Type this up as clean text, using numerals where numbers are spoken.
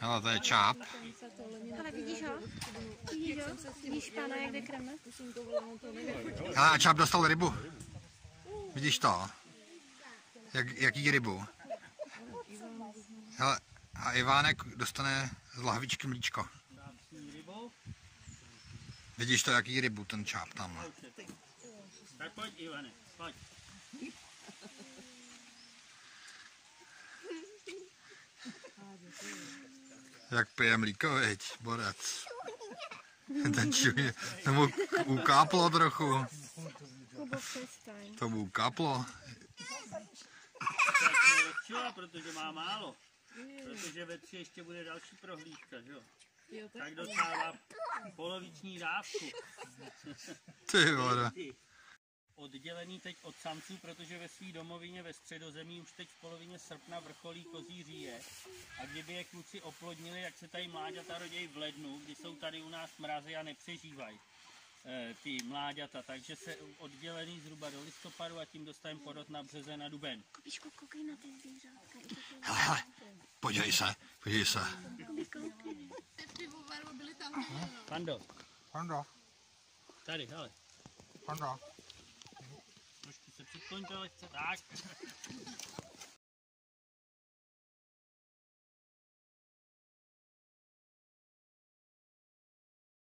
Hele, to je čáp. Ale vidíš ho? Vidíš ho? Vidíš pána, jak jde kreme? Hele, a čáp dostal rybu. Vidíš to? Jaký rybu? Hele, a Ivánek dostane z lahvičky mlíčko. Vidíš to, jaký rybu ten čáp tam. Tak pojď, Ivane, pojď. Jak pije mlíko, viď, borec. Ten čuj, tomu ukáplo trochu. To mu ukáplo. Tak protože má málo. Protože ve 3 ještě bude další prohlídka, že jo? Tak dostává poloviční dávku. Ty vole. Oddělený teď od samců, protože ve své domovině ve Středozemí už teď v polovině srpna vrcholí kozí říje. A kdyby je kluci oplodnili, jak se tady mláďata rodějí v lednu, kdy jsou tady u nás mrazy a nepřežívají ty mláďata, takže se oddělený zhruba do listopadu a tím dostaneme porod na březen a duben. Kubičku, koukej na ty zvířátka. Hele, podívej se. Pando. Panda. Tady, hele. Panda. Trošku se přikloň to lehce, tak.